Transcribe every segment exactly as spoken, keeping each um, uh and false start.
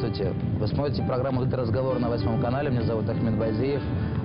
Здравствуйте. Вы смотрите программу «Это разговор» на восьмом канале. Меня зовут Ахмед Бадиев.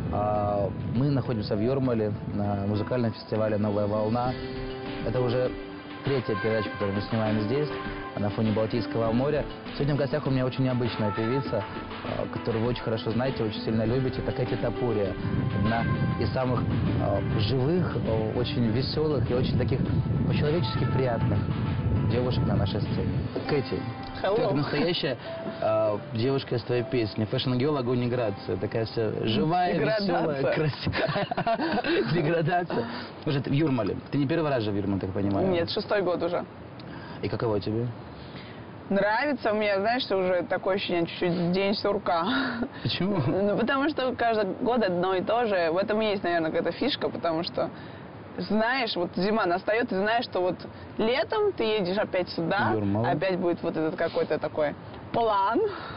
Мы находимся в Юрмале на музыкальном фестивале «Новая волна». Это уже третья передача, которую мы снимаем здесь, на фоне Балтийского моря. Сегодня в гостях у меня очень необычная певица, которую вы очень хорошо знаете, очень сильно любите. Это Кэти Топурия. Одна из самых живых, очень веселых и очень таких по-человечески приятных девушек на нашей сцене. Кэти, Hello. ты как настоящая э, девушка из твоей песни. Fashion Girl, огонь и грация. Такая вся живая, веселая, красивая. Деградация. Уже ты в Юрмале. Ты не первый раз же в Юрмале, так понимаю? Нет, шестой год уже. И каково тебе? Нравится мне, знаешь, что уже такое ощущение, чуть-чуть день сурка. Почему? Ну, потому что каждый год одно и то же. В этом и есть, наверное, какая-то фишка, потому что знаешь, вот зима настает, ты знаешь, что вот летом ты едешь опять сюда, Юрмала. опять будет вот этот какой-то такой план.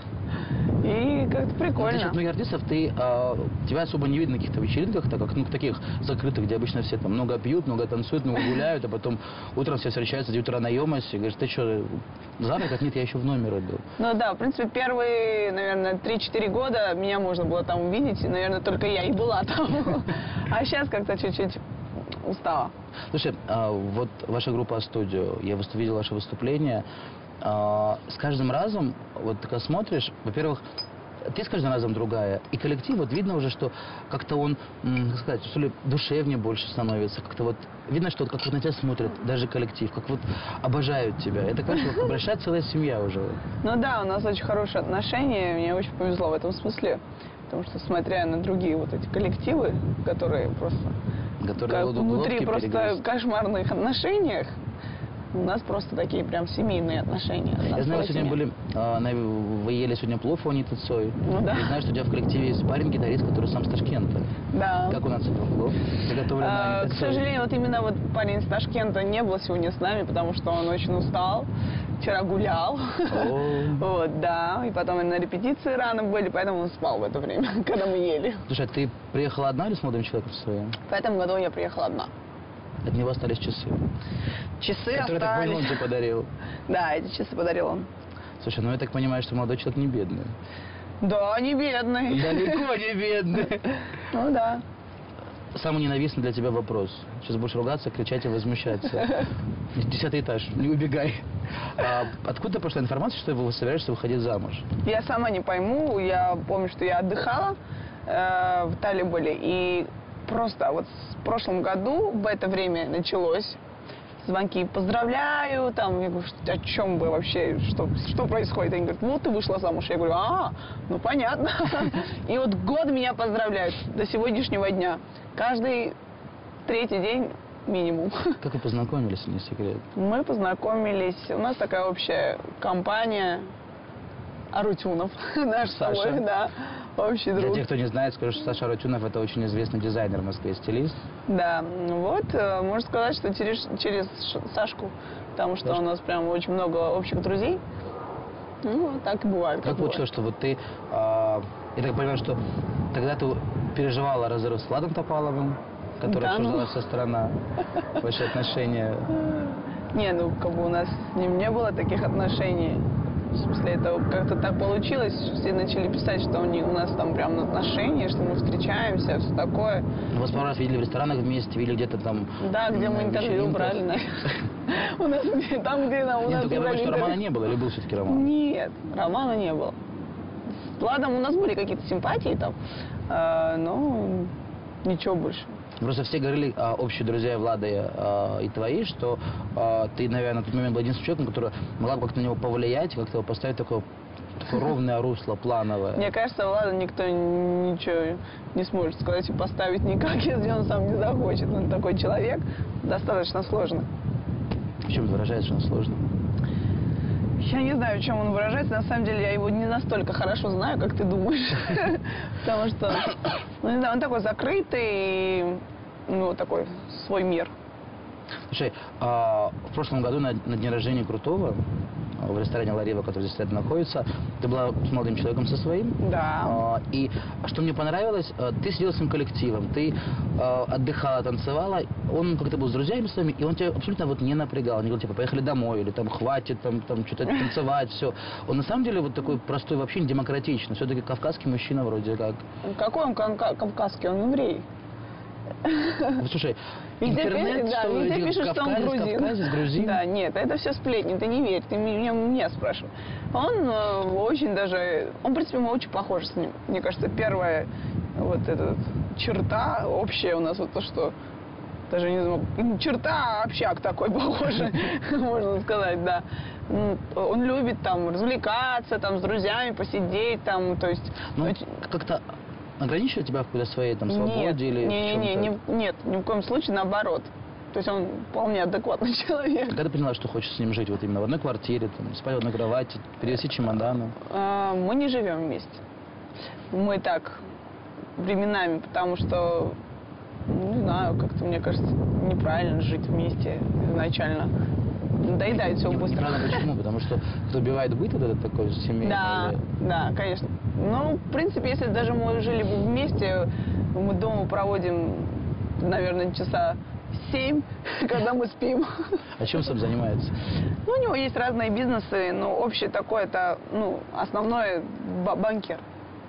И как-то прикольно. Значит, ну, артистов ты, а, тебя особо не видно на каких-то вечеринках, так как, ну, таких закрытых, где обычно все там много пьют, много танцуют, много гуляют, а потом утром все встречаются, девять утра на Йомасе, и говоришь, ты что, завтракать? Нет, я еще в номере был. Ну да, в принципе, первые, наверное, три-четыре года меня можно было там увидеть, и, наверное, только я и была там. А сейчас как-то чуть-чуть устала. Слушай, а, вот ваша группа «Студио», я видел ваше выступление. А, с каждым разом, вот ты когда смотришь, во-первых, ты с каждым разом другая, и коллектив, вот видно уже, что как-то он, как сказать, что ли, душевнее больше становится, как-то вот, видно, что вот как вот на тебя смотрят, даже коллектив, как вот обожают тебя, это, конечно, вот обращает целая семья уже. Ну да, у нас очень хорошие отношения, мне очень повезло в этом смысле, потому что, смотря на другие вот эти коллективы, которые просто, которые как внутри просто перегрыз. Кошмарных отношениях, у нас просто такие прям семейные отношения. Я знаю, вы сегодня были, а, на, вы ели сегодня плов у Аниты Цой. Ну да. И знаю, что у тебя в коллективе есть парень-гитарист, который сам с Ташкента. Да. Как у нас этот плов? Заготовлен на Аниты К сожалению, вот именно вот парень из Ташкента не был сегодня с нами, потому что он очень устал. Вчера гулял. Вот, да. И потом на репетиции рано были, поэтому он спал в это время, когда мы ели. Слушай, а ты приехала одна или с молодым человеком своим? В этом году я приехала одна. От него остались часы. Часы которые, остались. так понял, он тебе подарил. Да, эти часы подарил он. Слушай, ну я так понимаю, что молодой человек не бедный. Да, не бедный. Далеко не бедный. Ну да. Самый ненавистный для тебя вопрос. Сейчас будешь ругаться, кричать и возмущаться. Десятый этаж, не убегай. А откуда пошла информация, что вы собираешься выходить замуж? Я сама не пойму. Я помню, что я отдыхала э, в Италии были. И просто вот в прошлом году в это время началось. Звонки, поздравляю, там, я говорю, о чем вы вообще, что, что происходит? Они говорят, вот ты вышла замуж. Я говорю, а, ну понятно. И вот год меня поздравляют до сегодняшнего дня. Каждый третий день минимум. Как вы познакомились, не секрет? Мы познакомились, у нас такая общая компания Арутюнов, наш Саша. свой, да, общий друг. Для тех, кто не знает, скажу, что Саша Арутюнов — это очень известный дизайнер в Москве, стилист. Да, вот, можно сказать, что через, через Сашку, потому что Сашка. у нас прям очень много общих друзей. Ну, так и бывает. Как, как получилось, что вот ты, а, я так понимаю, что тогда ты переживала разрыв с Владом Топаловым, который Да, обсуждалась ну. вся страна, ваши отношения? Не, ну, как бы у нас с ним не было таких отношений. В смысле, это как-то так получилось, все начали писать, что у, них, у нас там прям отношения, что мы встречаемся, все такое. Вы вас пару раз видели в ресторанах вместе, видели где-то там... Да, где мы интервью брали, у нас там, где у нас... Нет, я думаю, что романа не было, или был все-таки роман? Нет, романа не было. С Владом у нас были какие-то симпатии там, но ничего больше. Просто все говорили, а, общие друзья Влада и, а, и твои, что а, ты, наверное, на тот момент был единственным человеком, который могла как-то на него повлиять, как-то его поставить такое, такое ровное русло, плановое. Мне кажется, Влада никто ничего не сможет сказать и поставить никак, если он сам не захочет. Он такой человек, достаточно сложно. В чем выражается, что он сложно? Я не знаю, в чем он выражается. На самом деле, я его не настолько хорошо знаю, как ты думаешь. Потому что, ну, не знаю, он такой закрытый, ну, такой свой мир. Слушай, а, в прошлом году на, на дне рождения Крутого в ресторане Ларива, который здесь рядом находится, ты была с молодым человеком со своим. Да. А, и что мне понравилось, а, ты сидела с своим коллективом, ты а, отдыхала, танцевала, он как-то был с друзьями своими, и он тебя абсолютно вот не напрягал, не говорил, типа, поехали домой, или там, хватит, там, там что-то танцевать, все. Он на самом деле вот такой простой, вообще не демократичный, все-таки кавказский мужчина вроде как. Какой он кавка- кавказский? Он еврей. Слушай, Везде, интернет, пи- да, что везде эти пишут, что он кавказец, грузин. кавказец, грузин. Да, нет, это все сплетни, ты не верь, ты меня, меня спрашивай. Он э, очень даже, он, в принципе, мы очень похожи с ним. Мне кажется, первая вот эта черта общая у нас, вот то, что даже не знаю, черта, общак такой похожий, можно сказать, да. Он любит там развлекаться, там с друзьями посидеть, там, то есть... Ну, как-то ограничивает тебя в какой-то своей там свободе нет, или не, в не, чем-то? не, нет, ни в коем случае наоборот. То есть он вполне адекватный человек. Когда ты поняла, что хочешь с ним жить вот именно в одной квартире, там, спать в одной кровати, перевести чемоданы? А, мы не живем вместе. Мы так временами, потому что, не знаю, как-то мне кажется, неправильно жить вместе изначально. Надоедает все быстро. Неправильно почему? Потому что кто убивает быт, вот этот такой семейный? Да, или... да, конечно. Ну, в принципе, если даже мы жили бы вместе, мы дома проводим, наверное, часа семь, когда мы спим. А чем сам занимается? Ну, у него есть разные бизнесы, но общее такое, это, ну, основное, банкир.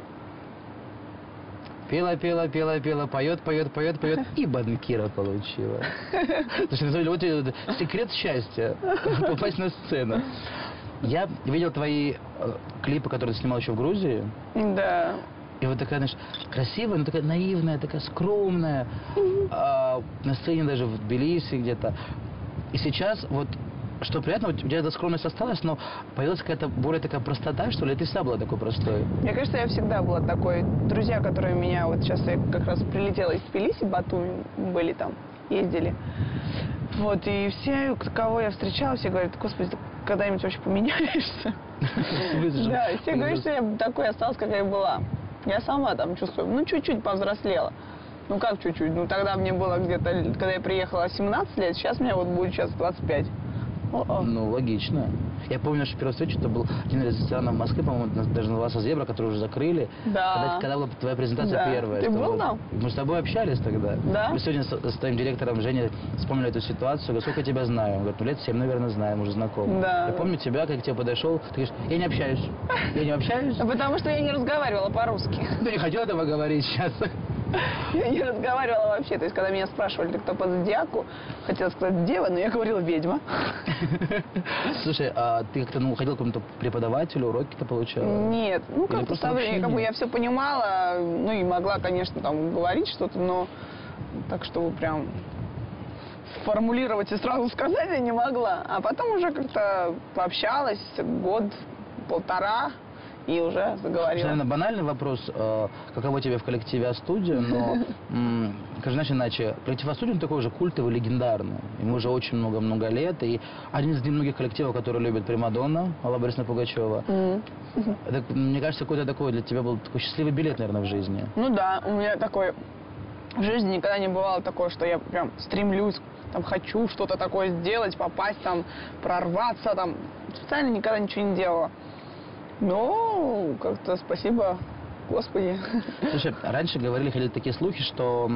Пела, пела, пела, пела, поет, поет, поет, поет, и банкира получила. Слушай, на самом деле, вот это секрет счастья, попасть на сцену. Я видел твои э, клипы, которые ты снимал еще в Грузии. Да. И вот такая, знаешь, красивая, но такая наивная, такая скромная. А, на сцене даже в Тбилиси где-то. И сейчас вот, что приятно, у тебя эта скромность осталась, но появилась какая-то более такая простота, что ли, ты всегда была такой простой? Мне кажется, я всегда была такой. Друзья, которые меня, вот сейчас я как раз прилетела из Тбилиси, Батуми, были там, ездили. Вот, и все, кого я встречала, все говорят, господи, ты когда-нибудь вообще поменяешься? Да, все говорят, что я такой осталась, какая была. Я сама там чувствую, ну, чуть-чуть повзрослела. Ну, как чуть-чуть? Ну, тогда мне было где-то, когда я приехала, семнадцать лет, сейчас мне вот будет сейчас двадцать пять. О-о. Ну, логично. Я помню нашу первую встречу, это был один из ресторанов в Москве, по-моему, даже назывался «Зебра», который уже закрыли. Да. Когда, когда была твоя презентация Да. первая. Ты что был вот, там? Мы с тобой общались тогда. Да. Мы сегодня с, с твоим директором Женей вспомнили эту ситуацию. Говорю, сколько тебя знаю? Он говорит, ну лет семь, наверное, знаем, уже знакомы. Да. Я помню тебя, как к тебе подошел, ты говоришь, я не общаюсь. Я не общаюсь. Потому что я не разговаривала по-русски. Ты не хотел этого говорить сейчас. Я не разговаривала вообще. То есть, когда меня спрашивали, ты кто по зодиаку, хотела сказать дева, но я говорила ведьма. Слушай, а ты как-то ну, ходил к какому-то преподавателю, уроки-то получала? Нет, ну Или как-то просто со временем, как бы общение? я все понимала, ну и могла, конечно, там говорить что-то, но так, чтобы прям сформулировать и сразу сказать я не могла. А потом уже как-то пообщалась год, полтора, и уже заговорила. Наверное, банальный вопрос, э, каково тебе в коллективе А-студия, но, м, скажи, значит, иначе, коллектив А-студия он такой уже культовый, легендарный. Ему уже очень много-много лет, и один из немногих коллективов, который любит Примадонна, Алла Борисовна Пугачева. Мгм. Это, мне кажется, какой-то такой для тебя был такой счастливый билет, наверное, в жизни. Ну да, у меня такой в жизни никогда не бывало такое, что я прям стремлюсь, там хочу что-то такое сделать, попасть там, прорваться там. Специально никогда ничего не делала. Но как-то спасибо, Господи. Слушай, раньше говорили, ходили такие слухи, что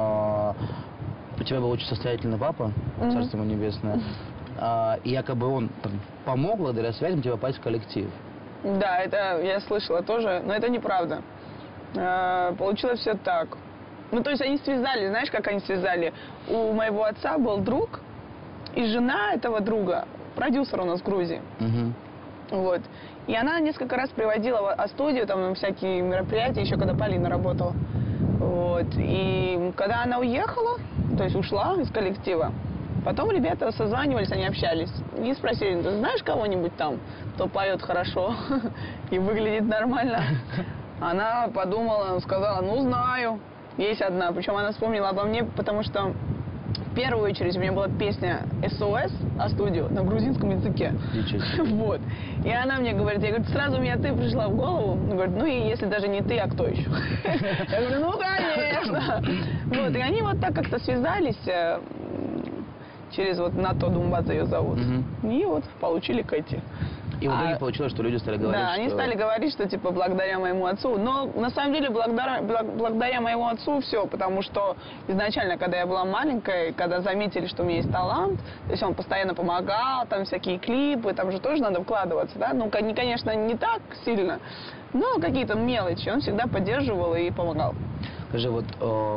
э, у тебя был очень состоятельный папа, Мгм. царство ему небесное, а, и якобы он там, помог благодаря связям тебе попасть в коллектив. Да, это я слышала тоже, но это неправда. Э, Получилось все так. Ну, то есть они связали, знаешь, как они связали? У моего отца был друг, и жена этого друга, продюсер у нас в Грузии. Угу. Вот. И она несколько раз приводила в А-студию, там, на всякие мероприятия, еще когда Полина работала. Вот. И когда она уехала, то есть ушла из коллектива, потом ребята созванивались, они общались. И спросили, ты знаешь кого-нибудь там, кто поет хорошо и выглядит нормально? Она подумала, сказала, ну, знаю, есть одна. Причем она вспомнила обо мне, потому что в первую очередь у меня была песня эс о эс А-студио на грузинском языке. Вот. И она мне говорит, я говорю, сразу у меня ты пришла в голову. Она говорит, ну и если даже не ты, а кто еще? Я говорю, ну конечно. Вот. И они вот так как-то связались. через вот Нато Думбадзе ее зовут. Мгм. И вот получили Кэти. И в итоге А, получилось, что люди стали говорить, Да, что... они стали говорить, что типа благодаря моему отцу. Но на самом деле благодаря, благ- благодаря моему отцу все, потому что изначально, когда я была маленькая, когда заметили, что у меня есть талант, то есть он постоянно помогал, там всякие клипы, там же тоже надо вкладываться, да, ну, кон- конечно, не так сильно, но какие-то мелочи, он всегда поддерживал и помогал. Скажи, вот э,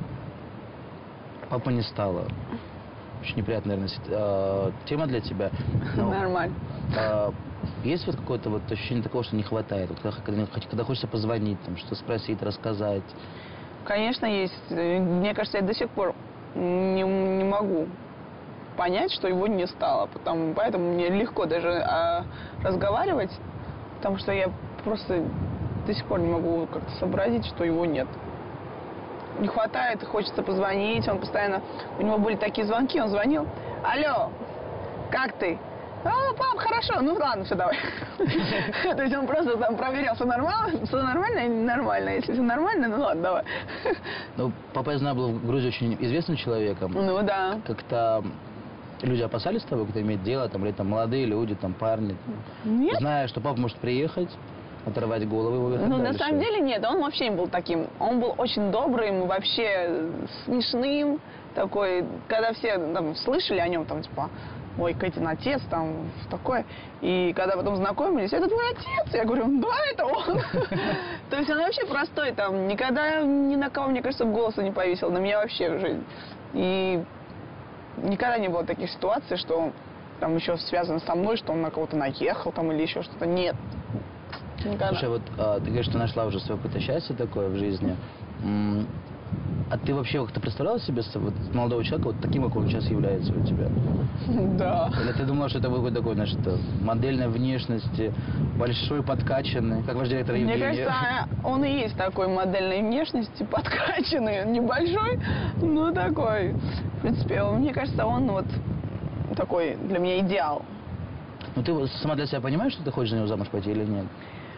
папа не стало. Очень неприятная, наверное, сит- э, тема для тебя. Но, Нормально. э, есть вот какое-то вот ощущение такого, что не хватает? Вот когда, когда, когда хочется позвонить, там, что спросить, рассказать. Конечно, есть. Мне кажется, я до сих пор не, не могу понять, что его не стало. Потому, поэтому мне легко даже а, разговаривать, потому что я просто до сих пор не могу как-то сообразить, что его нет. Не хватает, хочется позвонить, он постоянно... У него были такие звонки, он звонил. Алло, как ты? А, пап, хорошо, ну ладно, все, давай. То есть он просто там проверял, все нормально, все нормально, нормально. Если все нормально, ну ладно, давай. Ну, папа, я знаю, был в Грузии очень известным человеком. Ну да. Как-то люди опасались того, кто имеет дело, там, или там молодые люди, там, парни. Нет. Зная, что папа может приехать, оторвать голову и уехать Ну, на дальше. самом деле нет, он вообще не был таким. Он был очень добрым, вообще смешным, такой, когда все там слышали о нем, там, типа, ой, Кэтин отец, там, такое. И когда потом знакомились, это твой отец? Я говорю, да, это он. То есть он вообще простой, там, никогда ни на кого, мне кажется, голоса не повесил, на меня вообще в жизни. И никогда не было таких ситуаций, что там еще связано со мной, что он на кого-то наехал, там, или еще что-то. Нет. Никогда. Слушай, вот а, ты говоришь, что нашла уже свое какое-то счастье такое в жизни. М, А ты вообще как-то представляла себе с- вот, молодого человека вот таким, как он сейчас является у тебя? Да. Или ты думала, что это будет такой, значит, модельной внешности, большой, подкачанный, как ваш директор Мне Евгений? кажется, он и есть такой модельной внешности, подкачанный, он небольшой, но такой. В принципе, он- мне кажется, он вот такой для меня идеал. Ну ты вот сама для себя понимаешь, что ты хочешь за него замуж пойти или нет?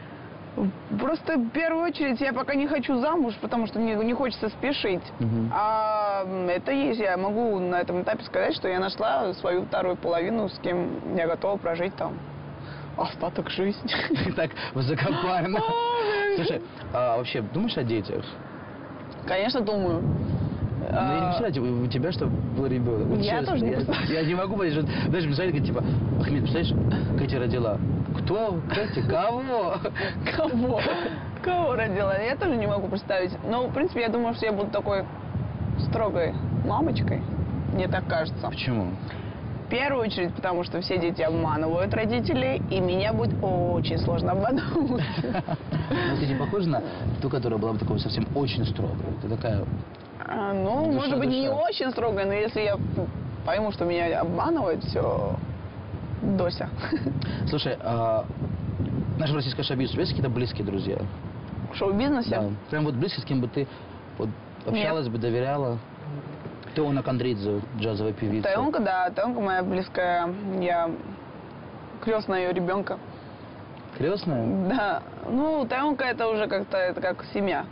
Просто в первую очередь я пока не хочу замуж, потому что мне не хочется спешить. Мгм. А это есть, я могу на этом этапе сказать, что я нашла свою вторую половину, с кем я готова прожить там остаток жизни. Так высокопарно. Слушай, а вообще думаешь о детях? Конечно, думаю. Ну, я не представляю, у тебя, чтобы был ребенок. Вот Я честно, тоже не я, представляю. я не могу понять, что, знаешь, представляешь, говорит, типа, Ахмед, представляешь, Катя родила. Кто? Катя? Кого? Кого? Кого родила? Я тоже не могу представить. Но, в принципе, я думаю, что я буду такой строгой мамочкой. Мне так кажется. Почему? В первую очередь, потому что все дети обманывают родителей, и меня будет очень сложно обмануть. Ну, ты не похожа на ту, которая была бы такой совсем очень строгой. Ты такая... А, Ну, Душа, может быть, не душа. очень строгая, но если я пойму, что меня обманывают, все, Дося. Слушай, а в нашем российском шоу-бизнесе у тебя есть какие-то близкие друзья? В шоу-бизнесе? Да. Прям вот близкие, с кем бы ты вот, общалась бы, доверяла? Теона Кондридзе, джазовая певица. Таенка, да, Таенка моя близкая, я крестная ее ребенка. Крестная? Да, ну, Таенка это уже как-то, это как семья.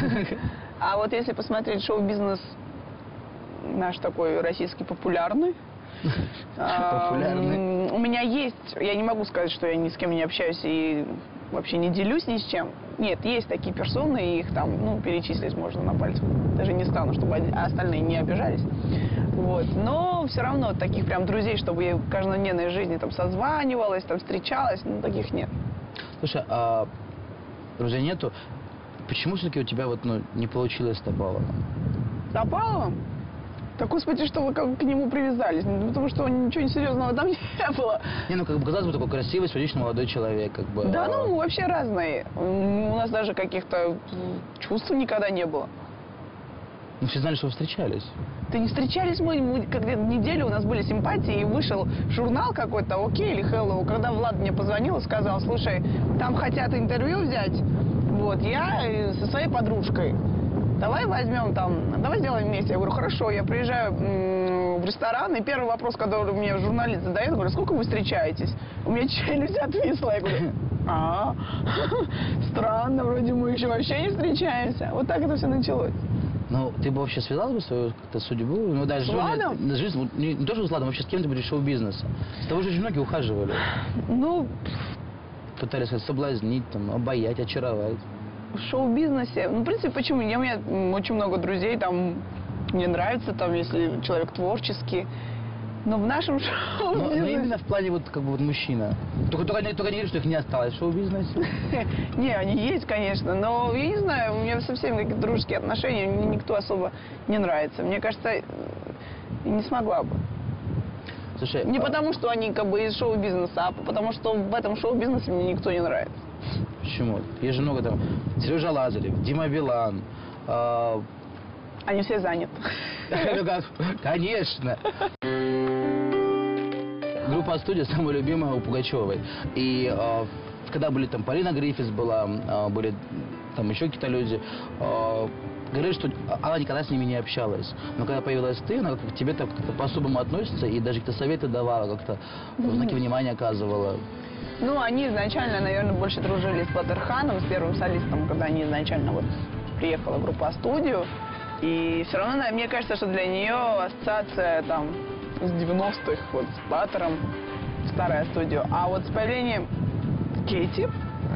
А вот если посмотреть шоу-бизнес наш такой российский популярный, а, Популярный. м, у меня есть, я не могу сказать, что я ни с кем не общаюсь и вообще не делюсь ни с чем. Нет, есть такие персоны, и их там, ну, перечислить можно на пальцах. Даже не стану, чтобы оди- остальные не обижались. Вот. Но все равно таких прям друзей, чтобы я в каждодневной жизни там созванивалась, там встречалась, ну, таких нет. Слушай, а друзей нету? Почему все-таки у тебя вот, ну, не получилось с Топаловым? Топалова? Да, господи, что вы как к нему привязались? Ну, потому что ничего серьезного там не было. Не, ну, как бы, казалось бы, такой красивый, симпатичный молодой человек, как бы. Да, а- ну, вообще разные. М, У нас даже каких-то м, чувств никогда не было. Ну, все знали, что вы встречались. Ты не встречались мы, мы когда неделю у нас были симпатии, и вышел журнал какой-то, окей или Hello, когда Влад мне позвонил и сказал, слушай, там хотят интервью взять, вот, я э, со своей подружкой, давай возьмем там, давай сделаем вместе. Я говорю, хорошо, я приезжаю м, в ресторан, и первый вопрос, который мне журналист задает, говорю, сколько вы встречаетесь? У меня челюсть отвисла, я говорю, а, странно, вроде мы еще вообще не встречаемся. Вот так это все началось. Ну, ты бы вообще связал бы свою как-то судьбу? Ну, даже С Владом? жизнь, вот, не, не то, что с Владом, вообще с кем-то из шоу-бизнеса. С того же очень многие ухаживали. Ну, Пытались сказать, соблазнить, там, обаять, очаровать. в шоу-бизнесе, ну, в принципе, почему? Я, у меня м, очень много друзей, там, мне нравится, там, если человек творческий. Но в нашем Но, но шоу-бизнесе... именно в плане вот как бы вот мужчина. Только, только, не- только не говори, что их не осталось в шоу-бизнесе. Не, они есть, конечно, но я не знаю, у меня со всеми какие-то дружеские отношения, мне никто особо не нравится. Мне кажется, э, не смогла бы. Слушай, Не а потому, что они как бы из шоу-бизнеса, а потому, что в этом шоу-бизнесе мне никто не нравится. почему? Есть же много там. Сережа Лазарев, Дима Билан. а, Они все заняты. ну как, конечно. Группа «Студия» самая любимая у Пугачевой. И а, когда были там Полина Гриффитс была, а, были там еще какие-то люди, а, говорили, что она никогда с ними не общалась. Но когда появилась ты, она как-то к тебе так как-то по-особому относится и даже какие-то советы давала, как-то знаки внимания оказывала. Ну, они изначально, наверное, больше дружили с Батырханом, с первым солистом, когда они изначально вот приехала группа «Студию». И все равно, на- мне кажется, что для нее ассоциация там с девяностых, вот с Баттером, старая «Студия». А вот с появлением Кейти,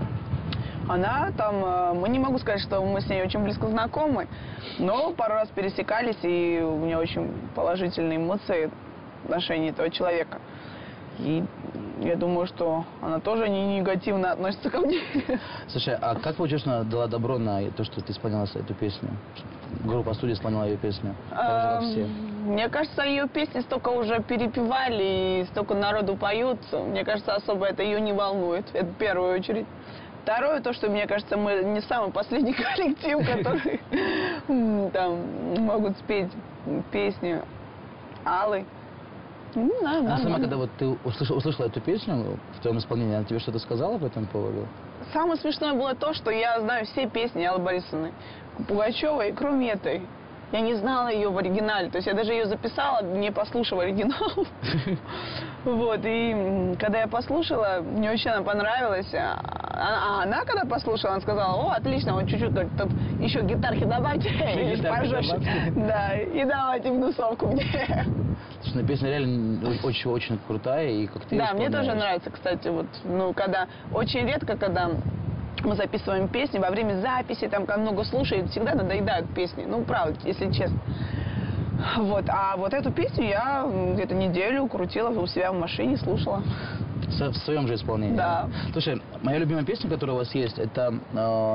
она там, э, мы не могу сказать, что мы с ней очень близко знакомы, но пару раз пересекались, и у меня очень положительные эмоции в отношении этого человека. И я думаю, что она тоже не негативно относится ко мне. Слушай, а как получилось, что она дала добро на то, что ты исполняла эту песню? Группа «Студия» исполняла ее песню. Так же, как все. Эм, Мне кажется, ее песни столько уже перепевали, и столько народу поют. Мне кажется, особо это ее не волнует. Это в первую очередь. Второе, то, что, мне кажется, мы не самый последний коллектив, который м, там могут спеть песни Аллы. Не знаю, А сама, нормально. когда вот ты услышала, услышала эту песню в твоем исполнении, она тебе что-то сказала по этому поводу? Самое смешное было то, что я знаю все песни Аллы Борисовны Пугачевой, кроме этой. Я не знала ее в оригинале. То есть я даже ее записала, не послушав оригинал. Вот, и м, когда я послушала, мне очень она понравилась. А а она, когда послушала, она сказала: о, отлично, вот чуть-чуть говорит, тут еще гитарки добавьте, и Гитарки пожжешь. добавьте. Да, и давайте внусовку мне. Слушай, ну, песня реально очень-очень крутая, и как ты её Да, мне тоже исполняешь. нравится, кстати, вот, ну, когда, очень редко, когда мы записываем песни, во время записи, там, когда много слушают, всегда надоедают песни, ну, правда, если честно. Вот, а вот эту песню я м, где-то неделю крутила у себя в машине, слушала. Со- в своем же исполнении. Да. Слушай, моя любимая песня, которая у вас есть, это э,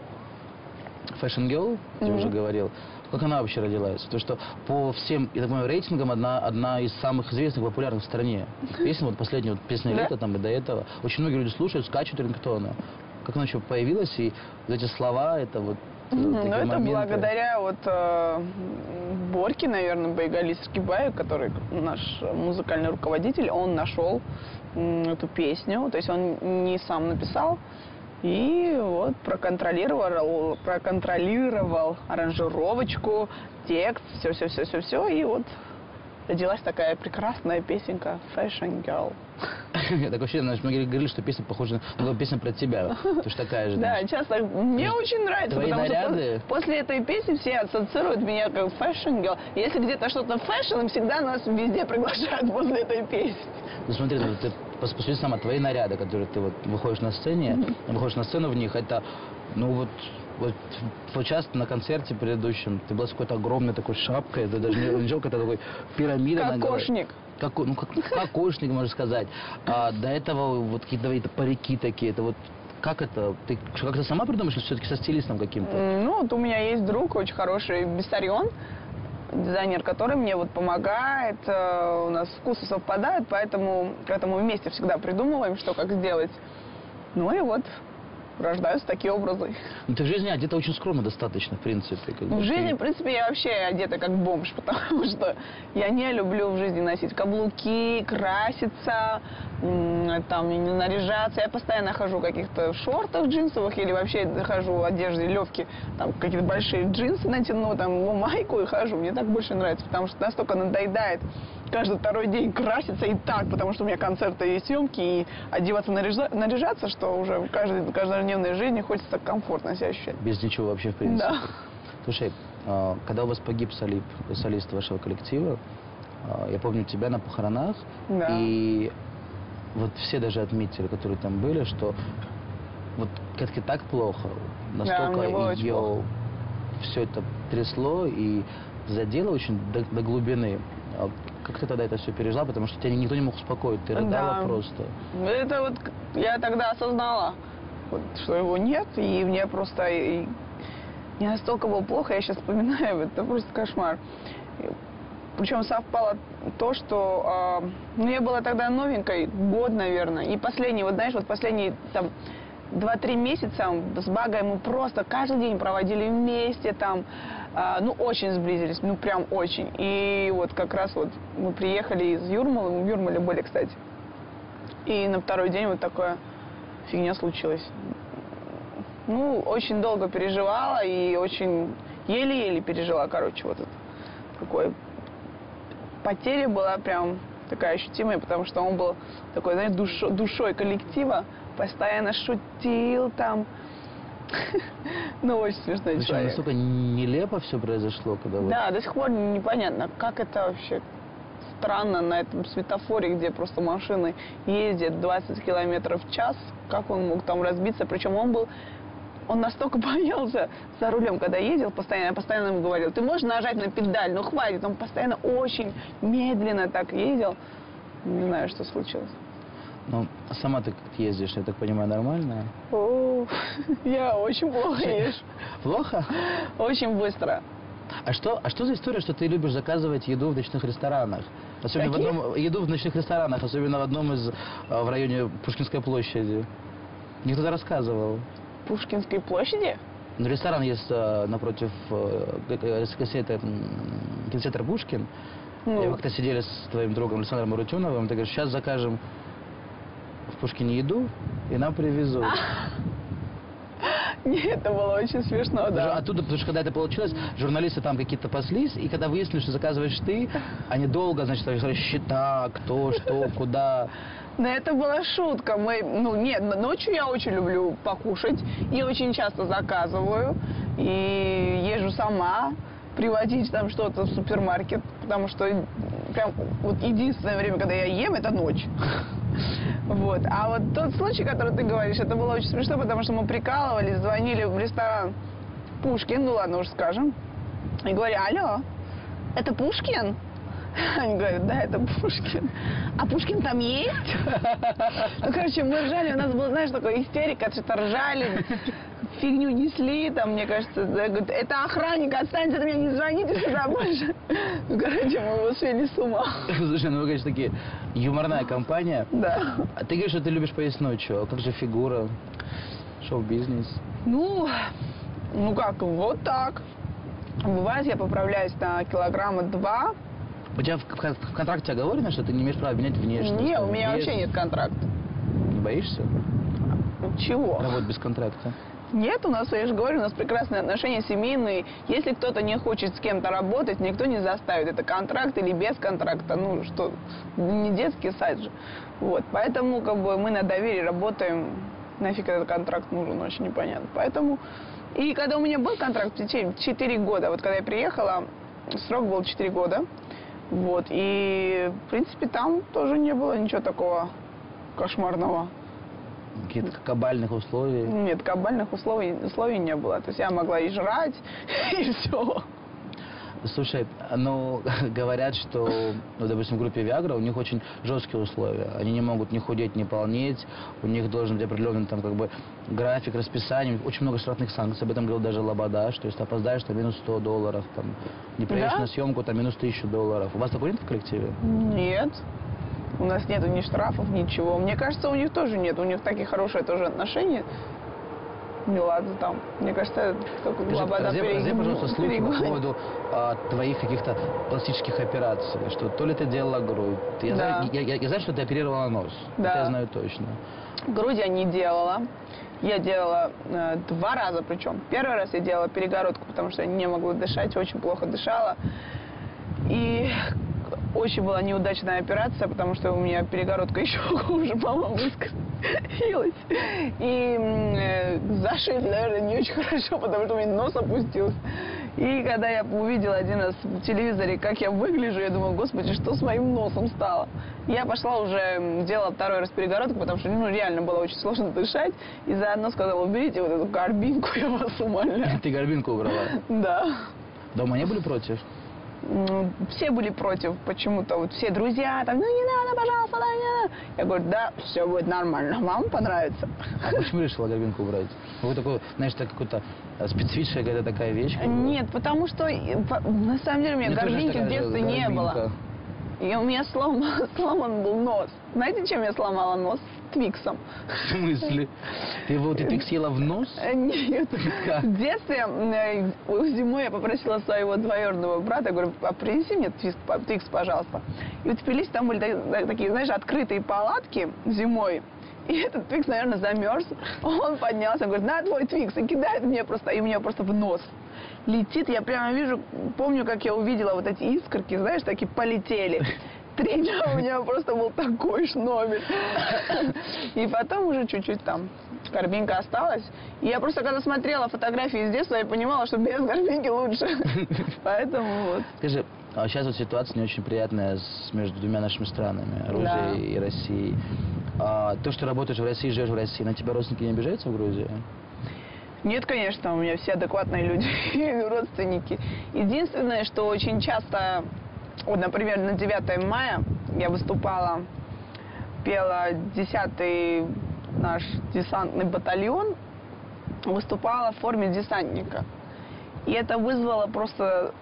Fashion Girl, я Мгм. уже говорил. Как она вообще родилась? То, что по всем, я так понимаю, рейтингам одна, одна из самых известных, популярных в стране. Песня, вот последняя вот песня Да? лета, там и до этого. Очень многие люди слушают, скачут рингтоны. Как она еще появилась, и вот эти слова, это вот э, Мгм, такие Ну, это моменты. благодаря вот э, Борьке, наверное, Байгали Саркибаю, который наш музыкальный руководитель, он нашел м, эту песню, то есть он не сам написал, и вот проконтролировал, проконтролировал аранжировочку, текст, все-все-все-все-все, и вот родилась такая прекрасная песенка «Fashion Girl». Так вообще, знаешь, многие говорили, что песня похожа на ну, песня про тебя. Ты же такая же. Да, знаешь. часто. Мне очень нравится, Твои потому наряды? что пос- после этой песни все ассоциируют меня как fashion girl. Если где-то что-то fashion, всегда нас везде приглашают после этой песни. Ну смотри, ну, ты пос- посмотри сама, твои наряды, которые ты вот выходишь на сцене, выходишь на сцену в них, это, ну вот, вот, вот часто на концерте предыдущем ты была с какой-то огромной такой шапкой, это даже не жалко, это такой пирамида на голове. Кокошник. Како- ну, как, кокошник, можно сказать. А до этого вот какие-то какие-то парики такие, это вот, как это, ты как-то сама придумаешь или все-таки со стилистом каким-то? М, Ну, вот у меня есть друг очень хороший, Бессарион, дизайнер, который мне вот помогает. э, У нас вкусы совпадают, поэтому к этому вместе всегда придумываем, что как сделать. Ну и вот рождаются такие образы. Ну ты в жизни одета очень скромно достаточно, в принципе. как бы В ты- жизни, в принципе, я вообще одета как бомж, потому что я не люблю в жизни носить каблуки, краситься, м, там, не наряжаться. Я постоянно хожу в каких-то шортах джинсовых или вообще хожу в одежде легкие, там, какие-то большие джинсы натяну, там, майку и хожу. Мне так больше нравится, потому что настолько надоедает каждый второй день краситься и так, потому что у меня концерты и съемки, и одеваться, наряжа- наряжаться, что уже в каждой, каждодневной жизни хочется комфортно себя ощущать. Без ничего вообще, в принципе. Да. Слушай, А, Когда у вас погиб солип, солист вашего коллектива, а, я помню тебя на похоронах, Да. и вот все даже отметили, которые там были, что вот Кэтке так плохо, настолько мне было очень плохо. ее все это трясло и задело очень до, до глубины. А как ты тогда это все пережила? Потому что тебя никто не мог успокоить, ты рыдала Да. просто. Это вот я тогда осознала, вот, что его нет, и мне просто и, не настолько было плохо, я сейчас вспоминаю, это просто кошмар. Причем совпало то, что э, ну, я была тогда новенькой, год, наверное, и последний, вот знаешь, вот последние там два-три месяца с Багой мы просто каждый день проводили вместе, там, э, ну, очень сблизились, ну, прям очень. И вот как раз вот мы приехали из Юрмалы, мы в Юрмале были, кстати, и на второй день вот такая фигня случилась. Ну, очень долго переживала и очень еле-еле пережила, короче, вот это такое. Потеря была прям такая ощутимая, потому что он был такой, знаешь, душо, душой коллектива, постоянно шутил там. Ну, очень смешной Причем человек. настолько нелепо все произошло, когда вы... Да, до сих пор непонятно, как это вообще странно на этом светофоре, где просто машины ездят двадцать километров в час, как он мог там разбиться, причем он был... Он настолько боялся за рулем, когда ездил, постоянно, постоянно ему говорил, ты можешь нажать на педаль, ну хватит, он постоянно очень медленно так ездил. Не знаю, что случилось. Ну, а сама ты как ездишь, я так понимаю, нормально? О, я очень плохо езжу. Плохо? Очень быстро. А что, а что за история, что ты любишь заказывать еду в ночных ресторанах? Особенно в Каких? одном, еду в ночных ресторанах, особенно в одном из, а, в районе Пушкинской площади. Мне кто-то рассказывал. Пушкинской площади? Ну, ресторан есть а, напротив а, кинотеатра, кинотеатр Пушкин. Ну. И мы как-то сидели с твоим другом Александром Марутюновым, ты говоришь, сейчас закажем в Пушкине еду, и нам привезут. Нет, это было очень смешно, да. Оттуда, потому что когда это получилось, журналисты там какие-то паслись, и когда выяснили, что заказываешь ты, они долго, значит, решали счета, кто, что, куда. Но это была шутка. Мы, ну, нет, ночью я очень люблю покушать и очень часто заказываю. И езжу сама привозить там что-то в супермаркет, потому что прям вот единственное время, когда я ем, это ночь. Вот. А вот тот случай, который ты говоришь, это было очень смешно, потому что мы прикалывались, звонили в ресторан Пушкин, ну ладно, уже скажем, и говорю, алло, это Пушкин? Они говорят, да, это Пушкин. А Пушкин там есть? Ну, короче, мы ржали, у нас была, знаешь, такая истерика, что-то ржали, фигню несли, там, мне кажется, говорят, это охранник, отстаньте от меня, не звоните сюда больше. Ну, короче, мы его свели с ума. Слушай, ну вы, конечно, такие юморная компания. Да. А ты говоришь, что ты любишь поесть ночью, а как же фигура, шоу-бизнес? Ну, ну как, вот так. Бывает, я поправляюсь на килограмма два. У тебя в, в, в контракте оговорено, что ты не имеешь права менять внешность? Не, у там, меня вес? вообще нет контракта. Не боишься? Чего? Работать без контракта? Нет, у нас, я же говорю, у нас прекрасные отношения семейные. Если кто-то не хочет с кем-то работать, никто не заставит. Это контракт или без контракта. Ну, что, не детский сайт же. Вот, поэтому, как бы, мы на доверии работаем. Нафиг этот контракт нужен, очень непонятно. Поэтому, и когда у меня был контракт, четыре года, вот когда я приехала, срок был четыре года. Вот, и, в принципе, там тоже не было ничего такого кошмарного. Каких-то кабальных условий? Нет, кабальных условий, условий не было. То есть я могла и жрать, и все. Слушай, ну, говорят, что, ну, допустим, в группе Viagra у них очень жесткие условия. Они не могут ни худеть, ни полнеть. У них должен быть определенный там как бы график, расписание. Очень много штрафных санкций. Об этом говорил даже Лобода, что если опоздаешь, то минус сто долларов. Там, не приедешь Да? на съемку, там минус тысячу долларов. У вас такой нет в коллективе? Нет. У нас нету ни штрафов, ничего. Мне кажется, у них тоже нет. У них такие хорошие тоже отношения. Ну ладно, там. Мне кажется, только Лобода Разъясни, пожалуйста, слухи по перегонит. поводу а, твоих каких-то пластических операций. Что то ли ты делала грудь. Я, Да. знаю, я, я- я знаю, что ты оперировала нос. Да. Это я знаю точно. Грудь я не делала. Я делала э, два раза причем. Первый раз я делала перегородку, потому что я не могла дышать, очень плохо дышала. И очень была неудачная операция, потому что у меня перегородка еще хуже, по-моему, искривилась. И э, зашить, наверное, не очень хорошо, потому что у меня нос опустился. И когда я увидела один раз в телевизоре, как я выгляжу, я думаю, господи, что с моим носом стало? Я пошла уже, делала второй раз перегородку, потому что ну, реально было очень сложно дышать. И заодно сказала, уберите вот эту горбинку, я вас умоляю. Ты горбинку убрала? Да. Дома не были против? Ну, все были против почему-то. Вот все друзья там, ну не надо, пожалуйста, да, не надо. Я говорю, да, все будет нормально, вам понравится. А почему решила горбинку убрать? Вы такой, знаешь, это какая-то специфическая какая-то такая вещь? Нет, потому что на самом деле у меня Мне тоже горбинки такая в детстве же не было. горбинка. И у меня слом, сломан был нос. Знаете, чем я сломала нос? Твиксом. В смысле? Ты его ты твикс съела в нос? Нет. Как? В детстве э, зимой я попросила своего двоюродного брата, говорю, а принеси мне твикс, твикс, пожалуйста. И вот в Тбилиси там были такие, знаешь, открытые палатки зимой. И этот твикс, наверное, замерз. Он поднялся, говорит, на твой твикс, и кидает мне просто, и мне просто в нос. Летит, я прямо вижу, помню, как я увидела вот эти искорки, знаешь, такие полетели. Три дня у меня просто был такой шнобель. И потом уже чуть-чуть там горбинка осталась. И я просто, когда смотрела фотографии из детства, я понимала, что без горбинки лучше. Поэтому вот. Скажи, а сейчас вот ситуация не очень приятная с, между двумя нашими странами, Грузией Да. и Россией. А, то, что работаешь в России, живешь в России, на тебя родственники не обижаются в Грузии? Нет, конечно, у меня все адекватные люди, родственники. Единственное, что очень часто, вот, например, на девятое мая я выступала, пела десятый наш десантный батальон, выступала в форме десантника. И это вызвало просто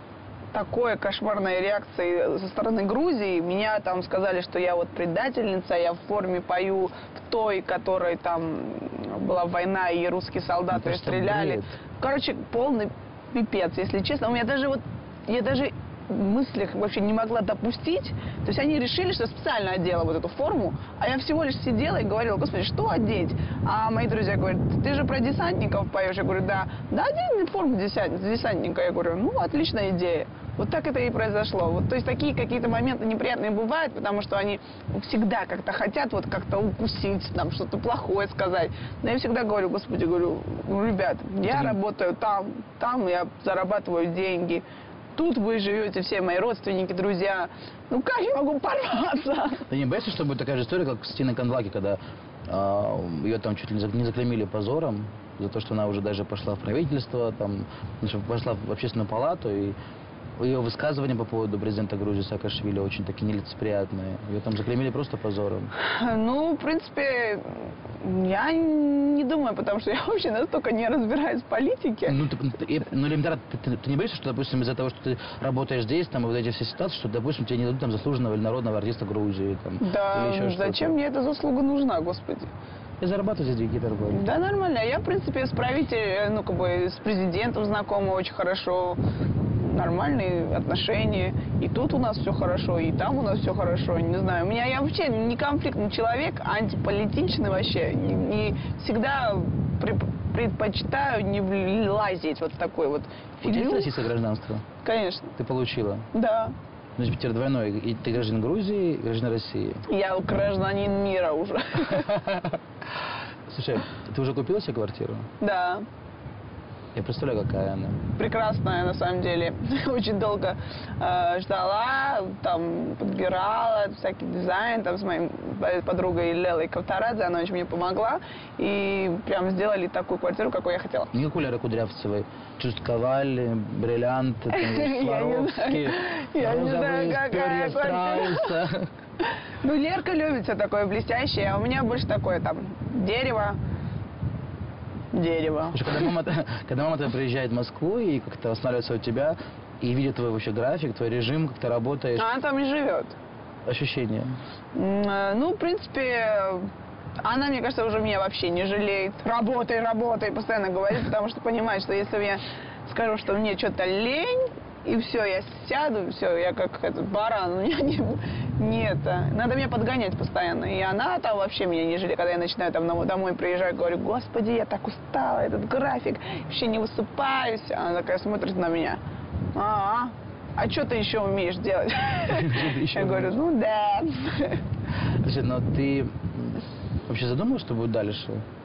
такой кошмарной реакции со стороны Грузии. Меня там сказали, что я вот предательница, я в форме пою в той, которой там была война, и русские солдаты Ну, стреляли. бред. Короче, полный пипец, если честно. У меня даже вот, я даже в мыслях вообще не могла допустить. То есть они решили, что я специально одела вот эту форму, а я всего лишь сидела и говорила, господи, что одеть? А мои друзья говорят, ты же про десантников поешь. Я говорю, да. Да, одень мне форму десант- десантника. Я говорю, ну, отличная идея. Вот так это и произошло. Вот, то есть такие какие-то моменты неприятные бывают, потому что они всегда как-то хотят вот как-то укусить, там что-то плохое сказать. Но я всегда говорю, господи, говорю, ну, ребят, я Ты... работаю там, там я зарабатываю деньги. Тут вы живете, все мои родственники, друзья. Ну как я могу порваться? Ты не боишься, что будет такая же история, как с Тиной Кандлаки, когда э, ее там чуть ли не зак- не заклеймили позором за то, что она уже даже пошла в правительство, там, значит, пошла в общественную палату, и ее высказывания по поводу президента Грузии Саакашвили очень такие нелицеприятные. Ее там заклеймили просто позором. Ну, в принципе, я не думаю, потому что я вообще настолько не разбираюсь в политике. Ну, ты, ты- ну элементарно, ты, ты- ты не боишься, что, допустим, из-за того, что ты работаешь здесь, там, и вот эти все ситуации, что, допустим, тебе не дадут там заслуженного или народного артиста Грузии, там, Да, или еще зачем что-то? мне эта заслуга нужна, господи? И зарабатывать здесь деньги торговли. Да, нормально. Я, в принципе, с правителем, ну, как бы, с президентом знакома очень хорошо. Нормальные отношения. И тут у нас все хорошо, и там у нас все хорошо. Не знаю. У меня я вообще не конфликтный человек, антиполитичный вообще. Не, не всегда при- предпочитаю не влазить вот в такой вот У тебя есть фигню. российское гражданство? Конечно. Ты получила? Да. Значит, теперь двойное. И ты гражданин Грузии, и гражданин России. Я гражданин мира уже. Слушай, ты уже купила себе квартиру? Да. Я представляю, какая она. Прекрасная, на самом деле. Очень долго э, ждала, там, подбирала всякий дизайн, там, с моей подругой Лелой Кавторадзе, она очень мне помогла, и прям сделали такую квартиру, какую я хотела. Не как у Леры Кудрявцевой. Чувствовали, бриллианты, там, Я не Сваровски, знаю. Я не знаю, розовые какая перья квартира. страуса. Ну, Лерка любит все такое блестящее, а у меня больше такое, там, дерево. Дерево. Слушай, когда мама, когда мама твоя приезжает в Москву и как-то останавливается у тебя, и видит твой вообще график, твой режим, как ты работаешь, Она там и живет. ощущения? М, э, Ну, в принципе, она, мне кажется, уже меня вообще не жалеет. Работай, работай, постоянно говорит, потому что понимает, что если я скажу, что мне что-то лень, и все, я сяду, все, я как этот баран, у меня не, не это. Надо меня подгонять постоянно. И она там вообще меня не жалеет. Когда я начинаю там на- домой приезжать, говорю, господи, я так устала, этот график, вообще не высыпаюсь. Она такая смотрит на меня. А, а что ты еще умеешь делать? Еще Я говорю, умеешь. ну да. Слушай, но ты вообще задумалась, что будет дальше?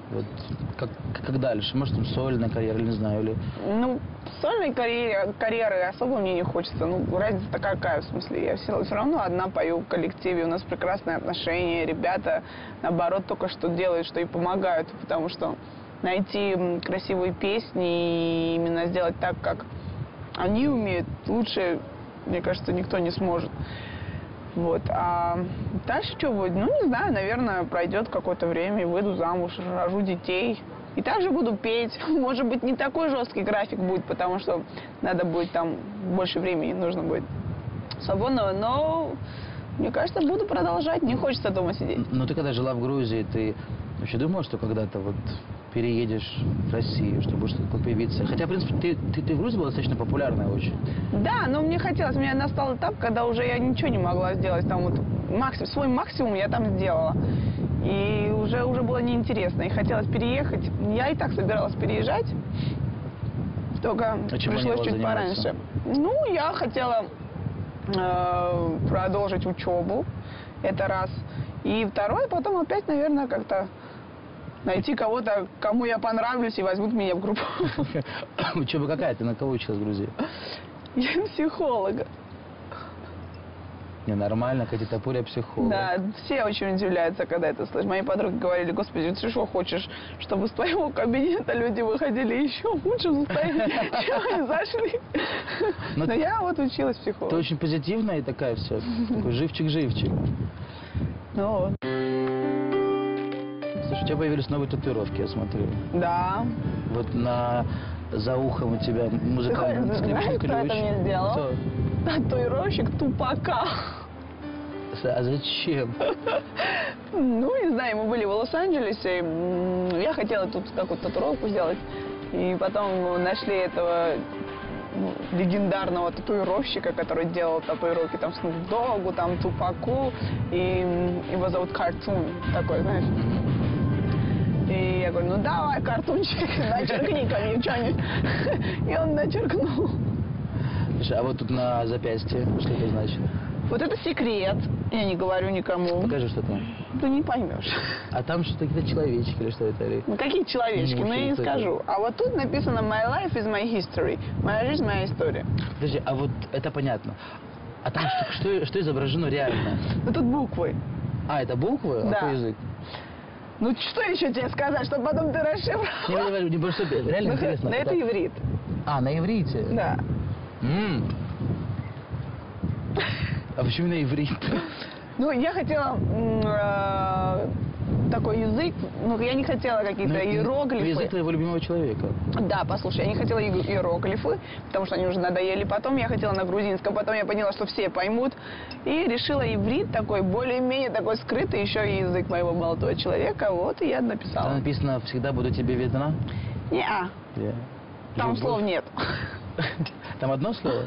Вот как, как дальше? Может, там сольная карьера, или не знаю, или... Ну, сольной карьеры, карьеры особо мне не хочется. Ну, разница-то какая, в смысле, я все, все равно одна пою в коллективе, у нас прекрасные отношения, ребята, наоборот, только что делают, что и помогают, потому что найти красивые песни и именно сделать так, как они умеют, лучше, мне кажется, никто не сможет. Вот. А дальше что будет? Ну, не знаю, наверное, пройдет какое-то время, выйду замуж, рожу детей. И также буду петь. Может быть, не такой жесткий график будет, потому что надо будет там больше времени, нужно будет свободного. Но, мне кажется, буду продолжать. Не хочется дома сидеть. Но ты когда жила в Грузии, ты вообще думала, что когда-то вот переедешь в Россию, что будешь такой певицей? Хотя, в принципе, ты, ты, ты в Грузии была достаточно популярная очень. Да, но мне хотелось, у меня настал этап, когда уже я ничего не могла сделать. Там вот максимум, свой максимум я там сделала. И уже, уже было неинтересно. И хотелось переехать. Я и так собиралась переезжать. Только а пришлось чуть пораньше. Ну, я хотела э, продолжить учебу. Это раз. И второе, потом опять, наверное, как-то найти кого-то, кому я понравлюсь, и возьмут меня в группу. Учеба какая? Ты на кого училась в Грузии? Я психолога. Не, нормально, Катя Топурия психолог. Да, все очень удивляются, когда это слышат. Мои подруги говорили: господи, ты что хочешь, чтобы из твоего кабинета люди выходили еще в худшем состоянии, чем они зашли? Но, Но я вот училась психологом. Ты очень позитивная и такая вся, такой живчик-живчик. Ну вот. Слушай, у тебя появились новые татуировки, я смотрю. Да. Вот на... за ухом у тебя музыкальный скрипучий ключ. Кто это мне сделал? Кто? Татуировщик Тупака. А зачем? Ну, не знаю, мы были в Лос-Анджелесе. Я хотела тут какую-то татуировку сделать. И потом нашли этого легендарного татуировщика, который делал татуировки там Снуп Доггу, там Тупаку. И его зовут Картун. Такой, знаешь. И я говорю: ну давай, картунчик, начеркни ко мне что-нибудь. И он начеркнул. А вот тут на запястье, что это значит? Вот это секрет. Я не говорю никому. Покажи, что там. Ты не поймешь. А там что-то какие-то человечки или что это? Или... Ну какие человечки? Ну я не скажу. А вот тут написано My life is my history. Моя жизнь, моя история. Подожди, а вот это понятно. А там что, что, что изображено реально? Ну тут буквы. А, это буквы? Да. А какой язык? Ну что еще тебе сказать, чтобы потом ты расшифровал? Не, не, не, просто реально интересно. Да это иврит. А, на иврите? Да. М. А почему на иврит? Ну, я хотела э, такой язык, ну, я не хотела какие-то ну, иероглифы. Язык твоего любимого человека. Да, послушай, я не хотела иероглифы, потому что они уже надоели. Потом я хотела на грузинском, потом я поняла, что все поймут. И решила иврит такой, более-менее такой скрытый, еще и язык моего молодого человека. Вот, и я написала. Там написано: всегда буду тебе видна? Не-а. Yeah. Там Любовь. Слов нет. Там одно слово?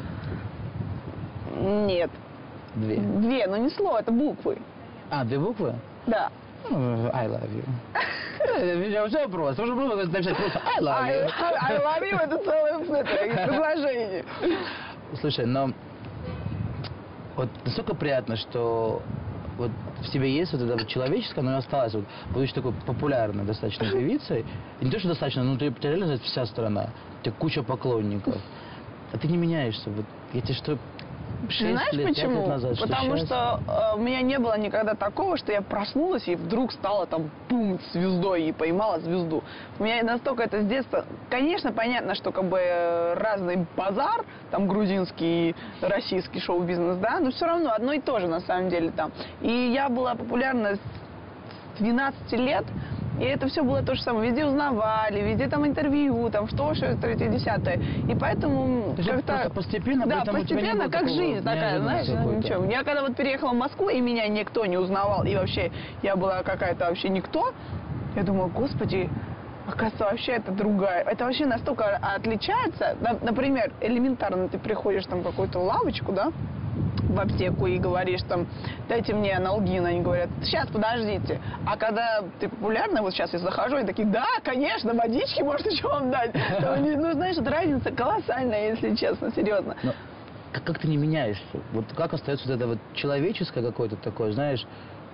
Нет. Две? Две, но не слово, это буквы. А, две буквы? Да. I love you. Я все просто. Уже было написать просто I love you. I love you — это целое предложение. Слушай, но вот настолько приятно, что вот в тебе есть вот это вот человеческое, но и осталось. Вот, будучи такой популярной достаточно певицей, и не то, что достаточно, но ты реально знает вся страна, у тебя куча поклонников, а ты не меняешься. Вот я тебе что... Знаешь лет, почему? лет назад, Потому что, что э, у меня не было никогда такого, что я проснулась и вдруг стала там бум, звездой и поймала звезду. У меня настолько это с детства. Конечно, понятно, что как бы разный базар, там грузинский и российский шоу-бизнес, да, но все равно одно и то же на самом деле там. И я была популярна с двенадцати лет. И это все было то же самое. Везде узнавали, везде там интервью, там что, что, третье, десятое. И поэтому как-то... постепенно, да, постепенно, как жизнь такая, знаешь, ничего. Я когда вот переехала в Москву, и меня никто не узнавал, и вообще я была какая-то вообще никто, я думала: господи, оказывается, вообще это другая. Это вообще настолько отличается. Например, элементарно ты приходишь там в какую-то лавочку, да, в аптеку и говоришь там: дайте мне аналгин, они говорят: сейчас, подождите. А когда ты популярна, вот сейчас я захожу, и такие: да, конечно, водички, может, еще вам дать. Ну, знаешь, это разница колоссальная, если честно, серьезно. Как, как ты не меняешься? Вот как остается вот это вот человеческое какое-то такое, знаешь,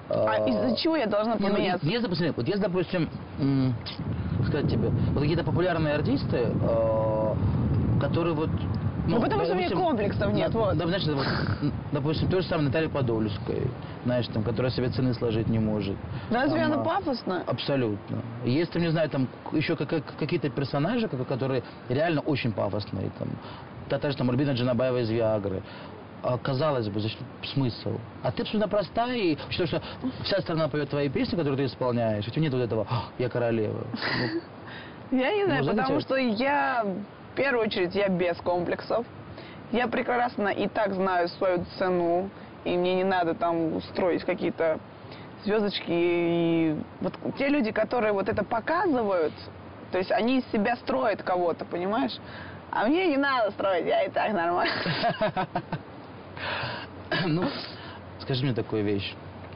А из-за чего я должна Не, ну, поменяться? есть, допустим, вот есть, допустим, м, сказать тебе, вот какие-то популярные артисты, э, которые вот... Ну, потому что у меня допустим, комплексов нет, да, вот. да, знаешь, вот, м, допустим, то же самое Наталья Подольская, знаешь, там, которая себе цены сложить не может. Разве Там, она а, пафосная? Абсолютно. Есть, там, не знаю, там еще как, как- какие-то персонажи, как- которые реально очень пафосные. Там, та, та же там Альбина Джанабаева из Виагры. А, казалось бы, зачем смысл? А ты абсолютно простая, и считаю, что вся страна поет твои песни, которые ты исполняешь, у тебя нет вот этого «А, «я королева». Ну, Я не знаю, ну, потому знаете- что я, в первую очередь, я без комплексов. Я прекрасно и так знаю свою цену, и мне не надо там строить какие-то звездочки. И вот те люди, которые вот это показывают, то есть они из себя строят кого-то, понимаешь? А мне не надо строить, я и так нормально. Ну, скажи мне такую вещь.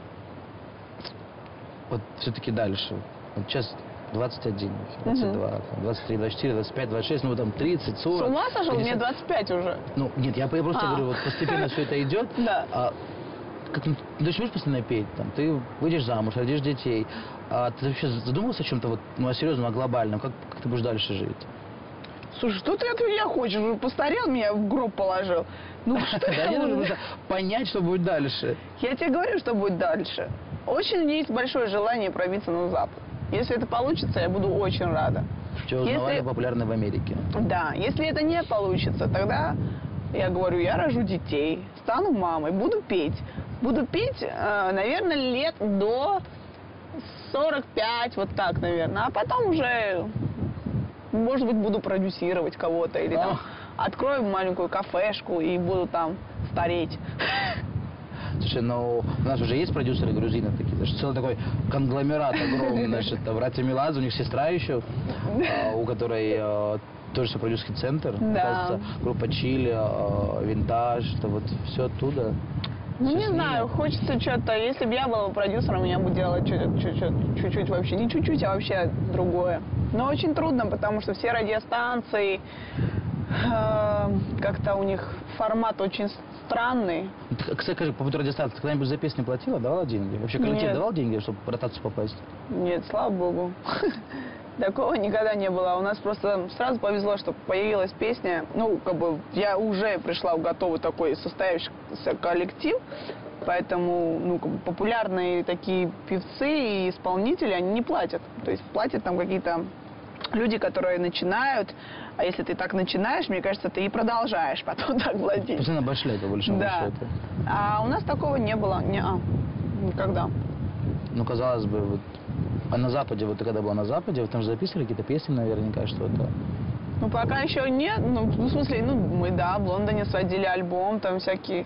Вот все-таки дальше. Вот сейчас двадцать один, двадцать два, там, двадцать три, двадцать четыре, двадцать пять, двадцать шесть, ну там тридцать, С сорок. ума сошел? Мне пятьдесят. двадцать пять уже. Ну, нет, я, я просто А. говорю, вот постепенно все это идет. Да. А, как, ну, ты же будешь постоянно петь, там, ты выйдешь замуж, родишь детей. А ты вообще задумывался о чем-то, вот, ну, о серьезном, о глобальном? Как, как ты будешь дальше жить? Слушай, что ты от меня хочешь? Уже постарел, меня в гроб положил. Ну что Да я мне буду- нужно понять, что будет дальше. Я тебе говорю, что будет дальше. Очень у меня есть большое желание пробиться на Запад. Если это получится, я буду очень рада. Тебя узнавали Если- популярны в Америке. Да, если это не получится, тогда я говорю, я рожу детей, стану мамой, буду петь. Буду петь, э, наверное, лет до сорок пять, вот так, наверное. А потом уже, может быть, буду продюсировать кого-то или там открою маленькую кафешку и буду там стареть. Слушай, ну у нас уже есть продюсеры грузины такие, даже целый такой конгломерат огромный, значит, это братья Меладзе, у них сестра еще, а, у которой а, тоже свой продюсерский центр, Да. кажется, группа Чили, а, Винтаж, это вот все оттуда. Ну, Всё не с ними. знаю, хочется что-то, если бы я была продюсером, я бы делала чуть- чуть-чуть, чуть-чуть вообще, не чуть-чуть, а вообще другое. Но очень трудно, потому что все радиостанции, э, как-то у них формат очень странный. Ты, Кстати, скажи, по поводу радиостанции, ты когда-нибудь за песню платила, давала деньги? Вообще коллектив Нет. давал деньги, чтобы в ротацию попасть? Нет, слава богу. Такого никогда не было. У нас просто сразу повезло, что появилась песня. Ну, как бы я уже пришла в готовый такой состоявшийся коллектив. Поэтому, ну, как бы популярные такие певцы и исполнители, они не платят. То есть платят там какие-то люди, которые начинают. А если ты так начинаешь, мне кажется, ты и продолжаешь потом так платить. Постоянно башляй, по большому Да. счету. А у нас такого не было. Не-а. Никогда. Ну, казалось бы, вот, а на Западе, вот ты когда была на Западе, вы там же записывали какие-то песни, наверняка, что-то. Ну, пока еще нет. Ну, в смысле, ну, мы, да, в Лондоне сводили альбом, там всякие...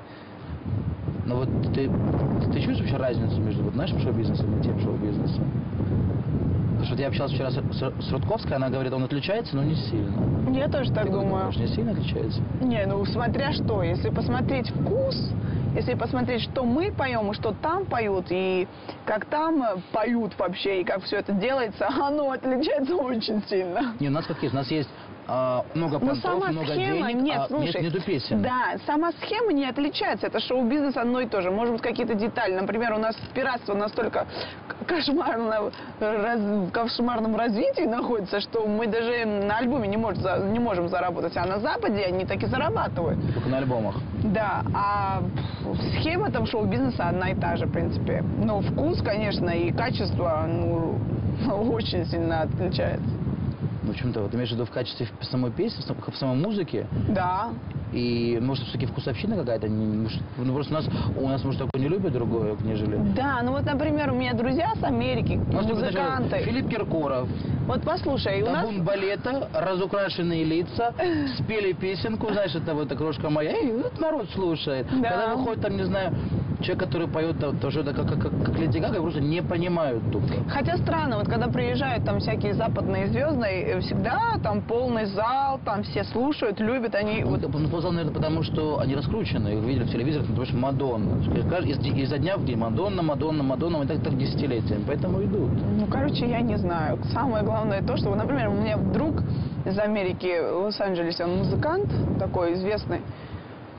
Но вот ты, ты чувствуешь вообще разницу между вот нашим шоу-бизнесом и тем шоу-бизнесом? Потому что вот я общался вчера с, с- с Рудковской, она говорит, он отличается, но не сильно. Я тоже так Ты как думаю. думаешь, не сильно отличается? Не, ну, смотря что. Если посмотреть вкус, если посмотреть, что мы поем и что там поют, и как там э, поют вообще, и как все это делается, оно отличается очень сильно. Не, у нас как есть, у нас есть а, много Но понтов, сама много схема, денег, нет, а слушай. нет, нету песен. Да, сама схема не отличается. Это шоу-бизнес одно и то же. Может быть, какие-то детали. Например, у нас пиратство настолько к- кошмарно, раз- в кошмарном развитии находится, что мы даже на альбоме не, может за- не можем заработать. А на Западе они таки зарабатывают. Только на альбомах. Да, а пф, схема там шоу-бизнеса одна и та же, в принципе. Но вкус, конечно, и качество, ну, очень сильно отличается. Ну, в чем-то, вот имеешь в виду в качестве самой песни, в сам- в самой музыке, Да. и, может, все-таки вкусовщина какая-то, не- может, ну, просто у нас, у нас, может, такое не любят другое, нежели... Да, ну вот, например, у меня друзья с Америки, У нас, например, музыканты. Филипп Киркоров, Вот послушай, у нас... табун балета, разукрашенные лица, спели песенку, знаешь, это вот эта крошка моя, и вот народ слушает. Да. Когда выходит там, не знаю, человек, который поет там, тоже да, как, как, как, как Леди Гага, просто не понимают тупо. Хотя странно, вот когда приезжают там всякие западные звезды, всегда там полный зал, там все слушают, любят, они... Вот, Вот, ну, поздно, наверное, потому что они раскручены, их видели в телевизоре, потому что Мадонна. Каждый- Из, изо дня в день Мадонна, Мадонна, Мадонна, и так, так десятилетиями, поэтому идут. ну, короче, я не знаю. Самое главное то, что, например, у меня друг из Америки в Лос-Анджелесе, он музыкант такой известный,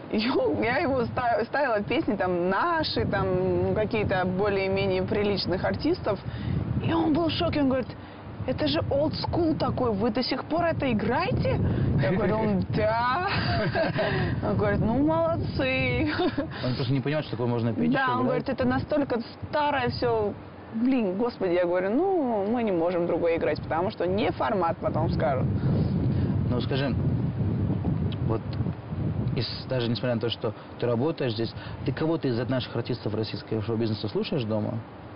И он- я его ста- ставила песни там наши, там ну, какие-то более-менее приличных артистов. И он был в шоке, он говорит, это же old school такой, вы до сих пор это играете? Я говорю, он, да. Он говорит, ну молодцы. Он просто не понимает, что такое можно петь. Да, еще он играть. говорит, это настолько старое все. Блин, господи, я говорю, ну мы не можем другое играть, потому что не формат, потом скажут. Ну, скажи, вот ис- даже несмотря на то, что ты работаешь здесь, ты кого-то из наших артистов российского шоу-бизнеса слушаешь дома?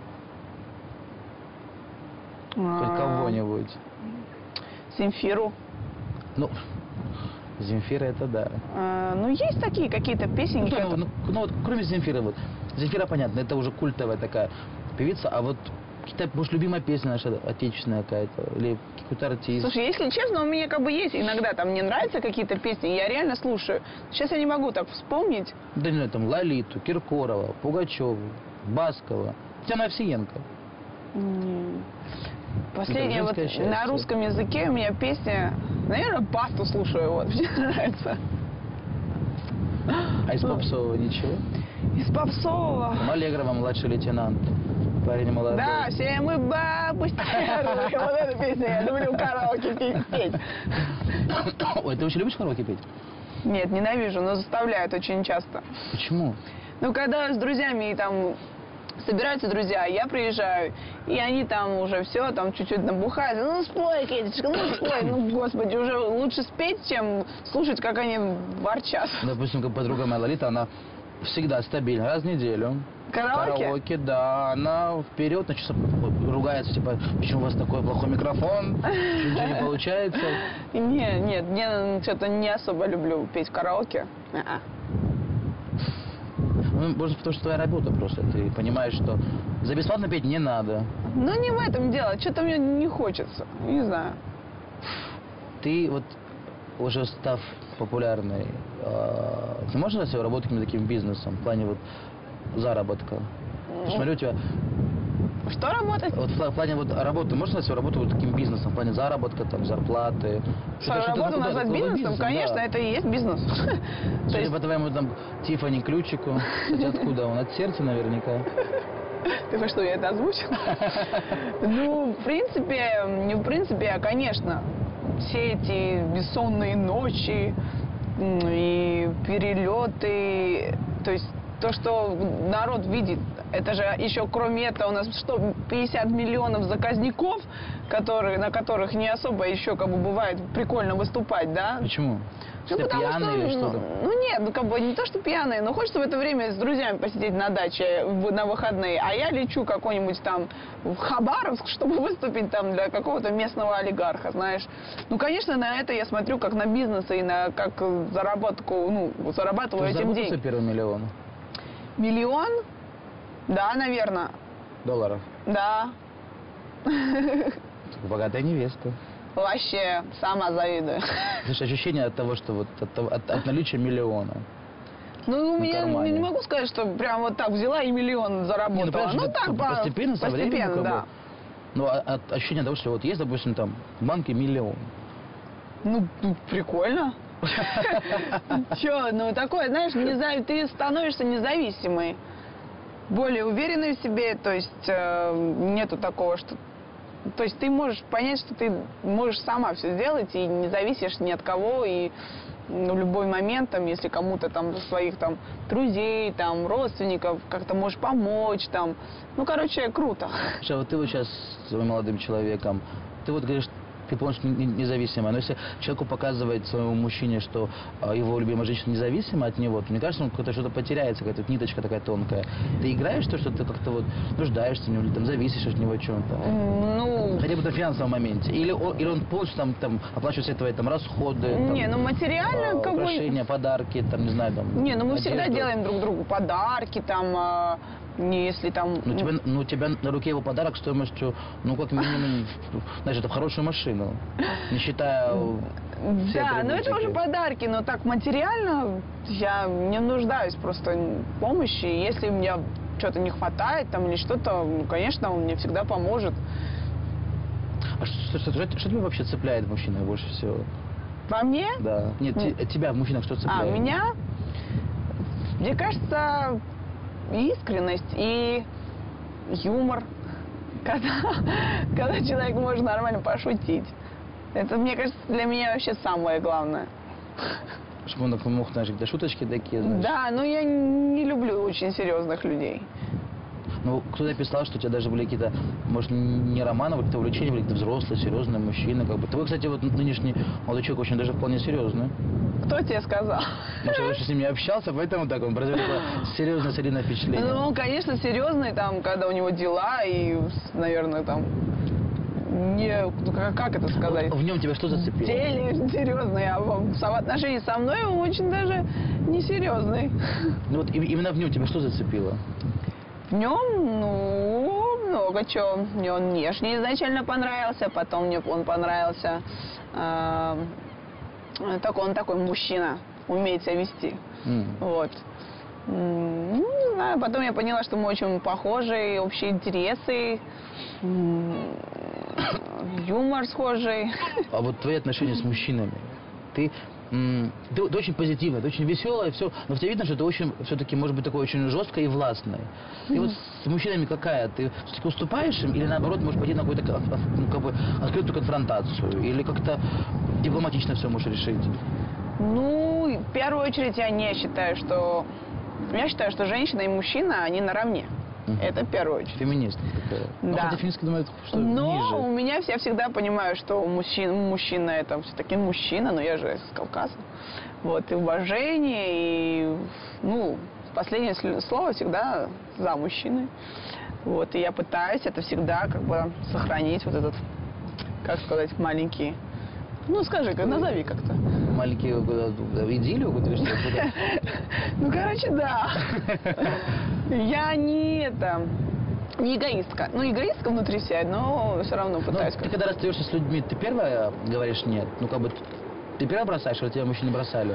Хоть А, кого-нибудь? Земфиру. Ну, Земфира это да. А, ну, есть такие какие-то Ну, песенки. что, ну, ну, ну, вот кроме Земфиры, вот. Земфира, понятно, это уже культовая такая певица, а вот какие-то, может, любимая песня наша отечественная какая-то, или какой-то артист. Слушай, если честно, у меня как бы есть иногда там мне нравятся какие-то песни, я реально слушаю. Сейчас я не могу так вспомнить. Да не знаю, там Лолиту, Киркорова, Пугачеву, Баскова, Татьяна Овсиенко. М, Последняя вот женское счастье. на русском языке у меня песня, наверное, Басту слушаю, вот, мне нравится. А из попсового ничего? Из попсового. Там Аллегрова, младший лейтенант, парень молодой. Да, все мы бабы старые. Вот эта песня, я люблю караоке пе- петь. Ой, ты вообще любишь караоке петь? Нет, ненавижу, но заставляют очень часто. Почему? Ну, когда с друзьями там собираются друзья, я приезжаю, и они там уже все, там чуть-чуть набухают. Ну, спой, Кетечка, ну, спой. Ну, господи, уже лучше спеть, чем слушать, как они ворчат. Допустим, как подруга моя Лолита, она всегда стабильно, раз в неделю. Караоке? Караоке, да. Она вперед, значит, ругается, типа, почему у вас такой плохой микрофон, ничего не получается. Не, нет, я что-то не особо люблю петь в караоке. А-а. Ну, может, потому что твоя работа просто. Ты понимаешь, что за бесплатно петь не надо. Ну, не в этом дело, что-то мне не хочется, не знаю. Ты вот уже став популярной, э, ты можешь назвать свою работу каким-то таким бизнесом в плане вот заработка? Я смотрю, у тебя Что работать? вот в пла- в плане вот работы, ты можешь назвать свою работу вот таким бизнесом, в плане заработка, там, зарплаты? Свою Что-то- что-то работу куда- назвать куда- бизнесом? Конечно, да. это и есть бизнес. То Судя есть, по твоему там Тиффани ключику, кстати, откуда он? От сердца наверняка. ты хочешь, что я это озвучила? Ну, в принципе, не в принципе, а, конечно, все эти бессонные ночи м, и перелеты, то есть то, что народ видит, это же еще кроме этого у нас что, пятьдесят миллионов заказников, которые, на которых не особо еще как бы бывает прикольно выступать, да? Почему? Ну, Что, потому пьяный или ну, что-то? ну нет, ну как бы не то, что пьяные, но хочется в это время с друзьями посидеть на даче в- на выходные, а я лечу какой-нибудь там в Хабаровск, чтобы выступить там для какого-то местного олигарха, знаешь. Ну, конечно, на это я смотрю как на бизнес и на как э, заработку, ну, зарабатываю Ты этим заработал свой деньги. первый миллион Миллион? Да, наверное. долларов? Да. Богатая невеста. Вообще, сама завидую. Слушай, ощущение от того, что вот от, того- от- от наличия миллиона. Ну, у На меня, кармане. я не могу сказать, что прям вот так взяла и миллион заработала. понимаешь, ну, это так, по- постепенно, со временем, постепенно, как бы. да. Ну, а- от ощущения того, что вот есть, допустим, там в банке миллион. Ну, ну, прикольно. Че, ну такое, знаешь, не за- ты становишься независимой, более уверенной в себе, то есть э, нету такого, что... То есть ты можешь понять, что ты можешь сама все сделать и не зависишь ни от кого, и ну, в любой момент, там, если кому-то там своих там друзей, там, родственников как-то можешь помочь, там, ну, короче, круто. Слушай, а вот ты вот сейчас с своим молодым человеком, ты вот говоришь, ты полностью не- не- независимая, но если человеку показывает своему мужчине, что а, его любимая женщина независима от него, то мне кажется, он какое-то что-то потеряется, какая-то ниточка такая тонкая. Ты играешь то, что ты как-то вот нуждаешься в нем, или там зависишь от него чем-то? Ну, Хотя бы на финансовом моменте. Или он, или он полностью там, там оплачивает все твои там расходы, там, не, ну материально а, как бы... украшения, подарки, там, не знаю, там. Не, ну мы всегда одежду. делаем друг другу подарки, там, а, не если там... Ну, у тебя, ну, у тебя на руке его подарок стоимостью, ну, как минимум, знаешь, это в хорошую машину, не считая все Да, но это атрибутики. уже подарки, но так материально я не нуждаюсь просто в помощи. Если мне что-то не хватает там или что-то, ну, конечно, он мне всегда поможет. А что, что, что, что тебя вообще цепляет в мужчинах больше всего? Во мне? Да. Нет, те- тебя в мужчинах что А, цепляет? меня? Мне кажется, искренность и юмор, когда, когда человек может нормально пошутить. Это, мне кажется, для меня вообще самое главное. Чтобы он мог, знаешь, какие-то шуточки такие, знаешь. Да, но я не люблю очень серьезных людей. Ну, кто-то писал, что у тебя даже были какие-то, может, не романы, а какие-то увлечения, были какие-то взрослые, серьезные мужчины. Как бы. Твой, кстати, вот нынешний молодой человек очень даже вполне серьезный. Кто тебе сказал? Может, я лучше с ним не общался, поэтому так он произвел серьезное, солидное впечатление. Ну, он, конечно, серьезный, там, когда у него дела, и, наверное, там, не, ну, как, как это сказать? В нем тебя что зацепило? Деле серьезный, а в, в отношении со мной он очень даже несерьезный. Ну, вот именно в нем тебя что зацепило? В нем, ну, много чего. Мне он внешне изначально понравился, потом мне он понравился. Э, так он такой мужчина, умеет себя вести. Mm. Вот. Ну, не знаю, потом я поняла, что мы очень похожи, общие интересы, юмор схожий. А вот твои отношения с мужчинами? Ты... Ты, ты очень позитивная, ты очень веселая, все, но в тебе видно, что ты очень, все-таки, может быть, такой очень жесткая и властная. И вот с мужчинами какая? Ты все-таки уступаешь им или, наоборот, можешь пойти на какую-то, ну, как бы, открытую конфронтацию? Или как-то дипломатично все можешь решить? Ну, в первую очередь, я не считаю, что... Я считаю, что женщина и мужчина, они наравне. Uh-huh. Это в первую очередь. Феминистка такая. Да. Ну, хотя феминистка думает, что но ниже. у меня я всегда понимаю, что мужчина, мужчина это все-таки мужчина, но я же с Кавказа. Вот, и уважение, и, ну, последнее слово всегда за мужчиной. Вот, и я пытаюсь это всегда как бы сохранить, вот этот, как сказать, маленький... Ну, скажи, назови как-то. Маленькие идиллию? Ну, короче, да. Я не это... Не эгоистка. Ну, эгоистка внутри себя, но все равно пытаюсь. Ты когда расстаешься с людьми, ты первая говоришь нет? Ну, как бы, ты первая бросаешь, или тебя мужчины бросали?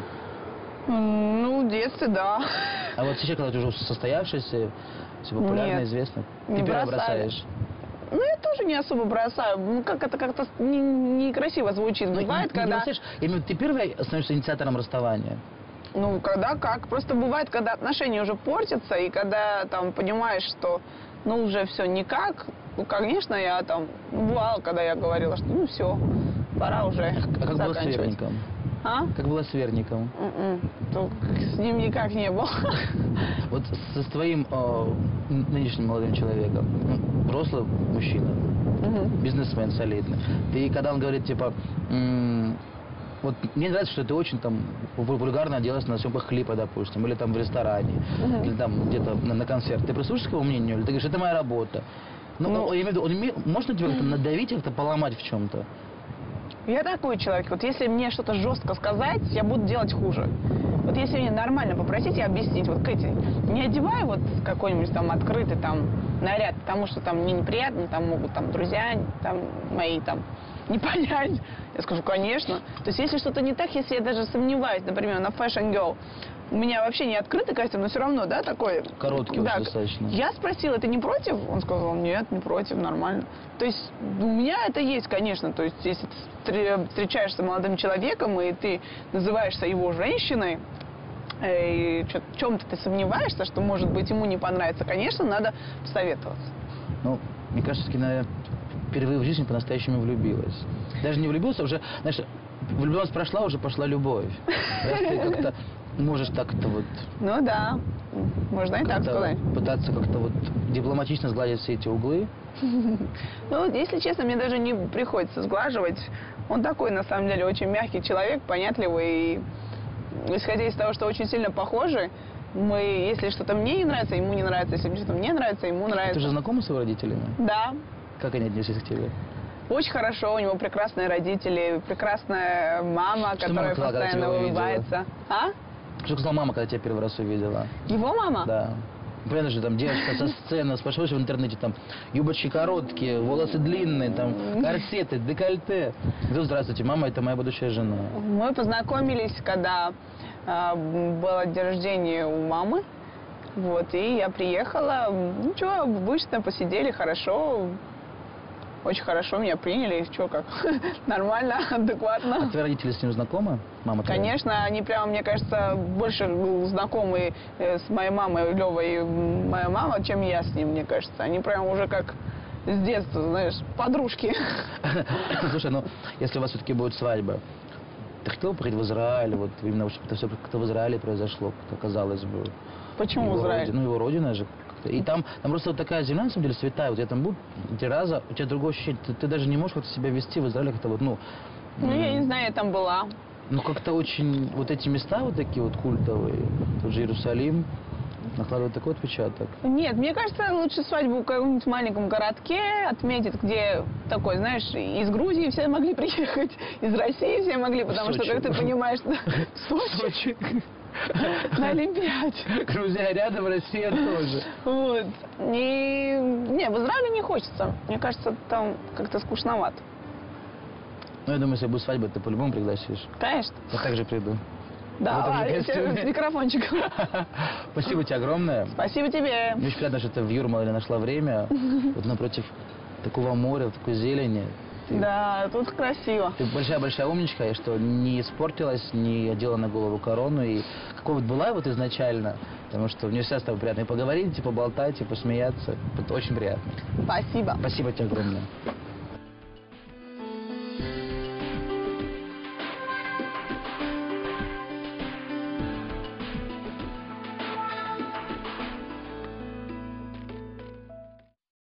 Ну, в детстве, да. А вот сейчас, когда ты уже состоявшаяся, все популярно, известно, ты первая бросаешь? Ну, я тоже не особо бросаю. Ну, как это как-то некрасиво не звучит. Ну, бывает, не, когда... Не именно ты первый становишься инициатором расставания? Ну, когда как. Просто бывает, когда отношения уже портятся, и когда там понимаешь, что, ну, уже все никак. Ну, конечно, я там... Ну, бывало, когда я говорила, что, ну, все, пора уже а как было с Верником? А? Как было с Верником? То, с ним никак не было. Вот с, с твоим э, нынешним молодым человеком, ну, взрослый мужчина, угу. бизнесмен солидный. Ты, когда он говорит, типа, м- вот мне нравится, что ты очень там вульгарно оделась на съемках клипа, допустим, или там в ресторане, угу. или там где-то на, на концерт. Ты прислушаешься к его мнению, или ты говоришь, это моя работа? Ну, ну я имею в виду, он име... можно тебя как-то надавить, как-то поломать в чем-то? Я такой человек. Вот если мне что-то жестко сказать, я буду делать хуже. Вот если мне нормально попросить и объяснить, вот, Кэти, не одевай вот какой-нибудь там открытый там наряд, потому что там мне неприятно, там могут там друзья там мои там не понять. Я скажу, конечно. То есть если что-то не так, если я даже сомневаюсь, например, на Fashion Girl, у меня вообще не открытый костюм, но все равно, да, такой... Короткий да, уже достаточно. Я спросила, ты не против? Он сказал, нет, не против, нормально. То есть у меня это есть, конечно. То есть если ты встречаешься с молодым человеком, и ты называешься его женщиной, и в чем-то ты сомневаешься, что, может быть, ему не понравится, конечно, надо посоветоваться. Ну, мне кажется, наверное, впервые в жизни по-настоящему влюбилась. Даже не влюбился, уже, знаешь, влюбленность прошла, уже пошла любовь. Раз ты как-то можешь так-то вот... Ну да, можно и так сказать. Пытаться как-то вот дипломатично сгладить все эти углы. Ну, если честно, мне даже не приходится сглаживать. Он такой, на самом деле, очень мягкий человек, понятливый. И, исходя из того, что очень сильно похожи, мы, если что-то мне не нравится, ему не нравится. Если что-то мне нравится, ему нравится. Ты же знакома с его родителями? Да. Как они отнеслись к тебе? Очень хорошо, у него прекрасные родители, прекрасная мама, что которая мама постоянно улыбается. А? Что сказала мама, когда тебя первый раз увидела? Его мама? Да. Понятно же, там девочка со сцены, спрашиваешь в интернете, там, юбочки короткие, волосы длинные, там, корсеты, декольте. Ну, здравствуйте, мама, это моя будущая жена. Мы познакомились, когда э, было день рождения у мамы. Вот, и я приехала, ну что, обычно посидели, хорошо. очень хорошо меня приняли. Что, как? Нормально, адекватно. А твои родители с ним знакомы? Мама твоя? Конечно, они прям, мне кажется, больше знакомы э, с моей мамой Левой и моя мама, чем я с ним, мне кажется. Они прям уже как с детства, знаешь, подружки. Слушай, ну, если у вас все-таки будет свадьба, ты хотел бы поехать в Израиль, вот именно, чтобы это все как-то в Израиле произошло, как казалось бы? Почему Его Израиль? родина, ну, его родина же. как-то. И там, там просто вот такая земля, на самом деле, святая. Вот я там был три раза, у тебя другое ощущение. Ты, ты даже не можешь как-то себя вести в Израиле как-то вот, ну... Ну, я не знаю, я там была. Ну, как-то очень... Вот эти места вот такие вот культовые, тот же Иерусалим, накладывают такой отпечаток. Нет, мне кажется, лучше свадьбу в каком-нибудь маленьком городке отметить, где такой, знаешь, из Грузии все могли приехать, из России все могли, потому что, как ты понимаешь, Сочи на Олимпиаде. Грузия рядом, Россия тоже. Вот. И не, в Израиле не хочется. Мне кажется, там как-то скучновато. Ну, я думаю, если будет свадьба, ты по-любому пригласишь. Конечно. Я также приду. Да, В этом же ладно, я тебе костюме. с микрофончиком. Спасибо тебе огромное. Спасибо тебе. Мне очень приятно, что ты в Юрмале нашла время. Вот напротив такого моря, такой зелени. Ты, Да, тут красиво. ты большая-большая умничка, и что не испортилась, не одела на голову корону. И какой вот была вот изначально, потому что мне всегда с тобой приятно и поговорить, и поболтать, и посмеяться. Это очень приятно. Спасибо. Спасибо тебе огромное.